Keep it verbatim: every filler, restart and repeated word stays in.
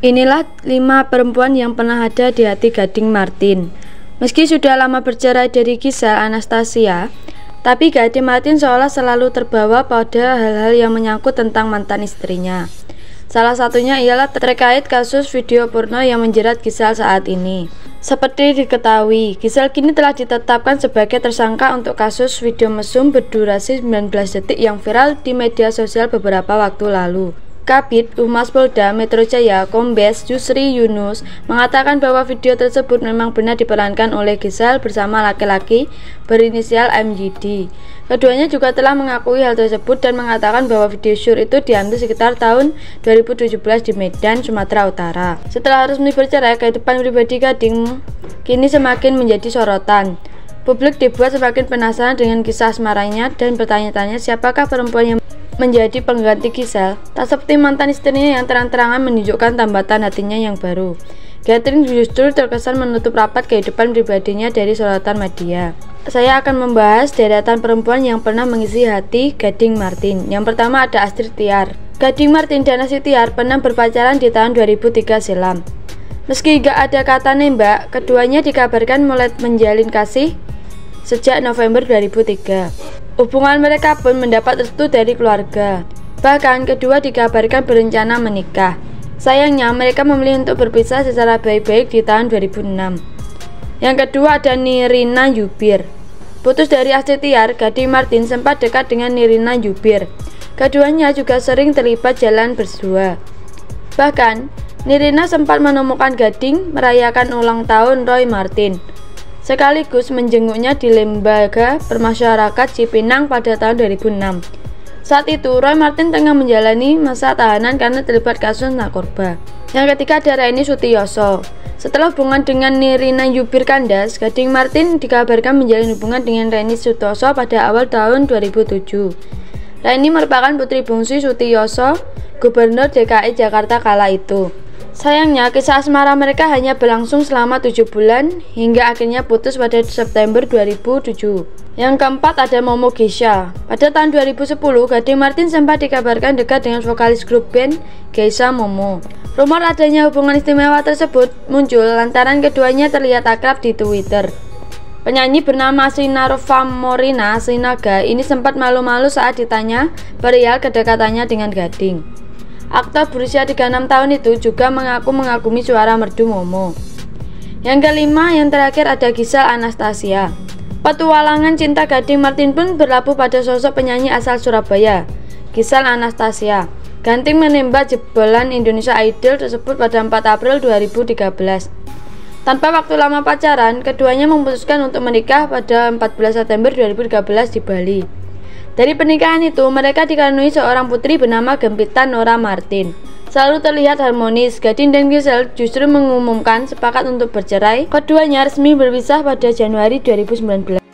Inilah lima perempuan yang pernah ada di hati Gading Martin. Meski sudah lama bercerai dari Gisel Anastasia, tapi Gading Martin seolah selalu terbawa pada hal-hal yang menyangkut tentang mantan istrinya. Salah satunya ialah terkait kasus video porno yang menjerat Gisel saat ini. Seperti diketahui, Gisel kini telah ditetapkan sebagai tersangka untuk kasus video mesum berdurasi sembilan belas detik yang viral di media sosial beberapa waktu lalu. Kabid Humas Polda Metro Jaya Kombes Yusri Yunus mengatakan bahwa video tersebut memang benar diperankan oleh Gisel bersama laki-laki berinisial M Y D. Keduanya juga telah mengakui hal tersebut dan mengatakan bahwa video syur itu diambil sekitar tahun dua ribu tujuh belas di Medan, Sumatera Utara. Setelah resmi bercerai, kehidupan pribadi Gading kini semakin menjadi sorotan. Publik dibuat semakin penasaran dengan kisah asmaranya dan bertanya-tanya siapakah perempuan yang menjadi pengganti Gisel. Tak seperti mantan istrinya yang terang-terangan menunjukkan tambatan hatinya yang baru. Gading justru terkesan menutup rapat kehidupan pribadinya dari sorotan media. Saya akan membahas deretan perempuan yang pernah mengisi hati Gading Martin. Yang pertama ada Astrid Tiar. Gading Martin dan Astrid Tiar pernah berpacaran di tahun dua ribu tiga silam. Meski gak ada kata nembak, keduanya dikabarkan mulai menjalin kasih sejak November dua ribu tiga. Hubungan mereka pun mendapat restu dari keluarga. Bahkan kedua dikabarkan berencana menikah. Sayangnya mereka memilih untuk berpisah secara baik-baik di tahun dua ribu enam. Yang kedua ada Nirina Yubir. Putus dari Astrid Tiar, Gading Martin sempat dekat dengan Nirina Yubir. Keduanya juga sering terlibat jalan berdua. Bahkan Nirina sempat menemukan Gading merayakan ulang tahun Roy Martin, sekaligus menjenguknya di Lembaga Permasyarakat Cipinang pada tahun dua ribu enam. Saat itu, Roy Martin tengah menjalani masa tahanan karena terlibat kasus narkoba. Yang ketiga ada Reni Sutiyoso. Setelah hubungan dengan Nirina Yubir kandas, Gading Martin dikabarkan menjalin hubungan dengan Reni Sutiyoso pada awal tahun dua ribu tujuh. Reni merupakan putri bungsu Sutiyoso, Gubernur D K I Jakarta kala itu. Sayangnya, kisah asmara mereka hanya berlangsung selama tujuh bulan hingga akhirnya putus pada September dua ribu tujuh. Yang keempat ada Momo Geisha. Pada tahun dua ribu sepuluh, Gading Martin sempat dikabarkan dekat dengan vokalis grup band Geisha Momo. Rumor adanya hubungan istimewa tersebut muncul lantaran keduanya terlihat akrab di Twitter. Penyanyi bernama Sinarofa Morina Sinaga ini sempat malu-malu saat ditanya perihal kedekatannya dengan Gading. Aktor berusia tiga puluh enam tahun itu juga mengaku mengagumi suara merdu Momo. Yang kelima, yang terakhir ada Gisel Anastasia. Petualangan cinta Gading Martin pun berlabuh pada sosok penyanyi asal Surabaya, Gisel Anastasia. Gading menembak jebolan Indonesia Idol tersebut pada empat April dua ribu tiga belas. Tanpa waktu lama pacaran, keduanya memutuskan untuk menikah pada empat belas September dua ribu tiga belas di Bali. Dari pernikahan itu, mereka dikaruniai seorang putri bernama Gempita Nora Martin. Selalu terlihat harmonis, Gading dan Gisel justru mengumumkan sepakat untuk bercerai. Keduanya resmi berpisah pada Januari dua ribu sembilan belas.